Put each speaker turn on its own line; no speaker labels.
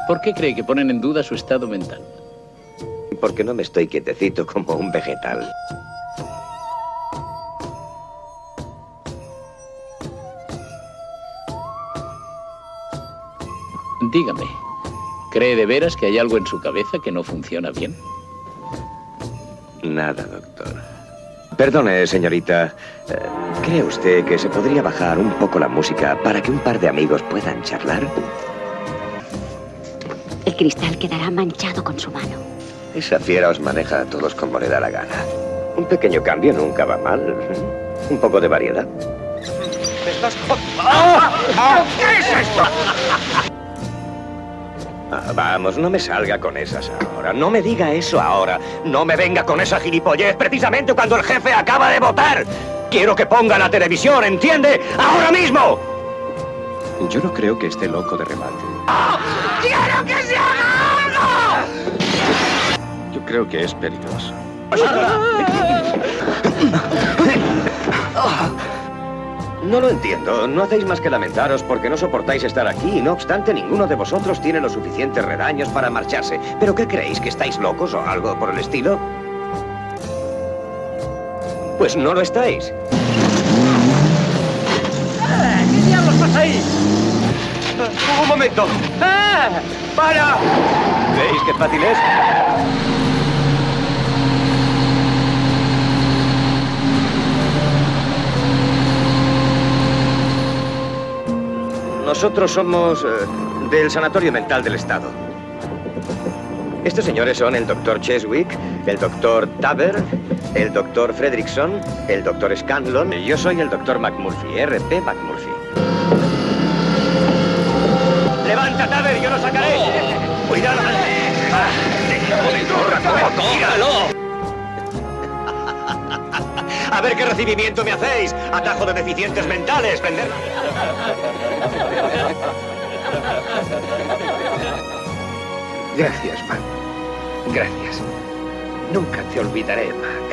¿Por qué cree que ponen en duda su estado mental?
Porque no me estoy quietecito como un vegetal.
Dígame, ¿cree de veras que hay algo en su cabeza que no funciona bien?
Nada, doctor. Perdone, señorita. ¿Cree usted que se podría bajar un poco la música para que un par de amigos puedan charlar?
El cristal quedará manchado con su mano.
Esa fiera os maneja a todos como le da la gana. Un pequeño cambio nunca va mal. Un poco de variedad.
¿Qué es esto?
Vamos, no me salga con esas ahora. No me diga eso ahora. No me venga con esa gilipollez precisamente cuando el jefe acaba de votar. Quiero que ponga la televisión, ¿entiende? ¡Ahora mismo!
Yo no creo que esté loco de remate.
¡Oh! ¡Quiero que se haga algo!
Yo creo que es peligroso.
No lo entiendo. No hacéis más que lamentaros porque no soportáis estar aquí. No obstante, ninguno de vosotros tiene los suficientes redaños para marcharse. ¿Pero qué creéis? ¿Que estáis locos o algo por el estilo? Pues no lo estáis.
¿Qué diablos pasa ahí?
¡Un momento!
¡Para!
¿Veis qué fácil es? Nosotros somos del Sanatorio Mental del Estado. Estos señores son el doctor Cheswick, el doctor Taber, el doctor Fredrickson, el doctor Scanlon y yo soy el doctor McMurphy, R.P. McMurphy. ¡Levanta, Taber! ¡Yo lo sacaré! ¡Cuidado! ¡Tíralo! A ver qué recibimiento me hacéis. Atajo de deficientes mentales. Prender.
Gracias, Mac. Gracias. Nunca te olvidaré, Mac.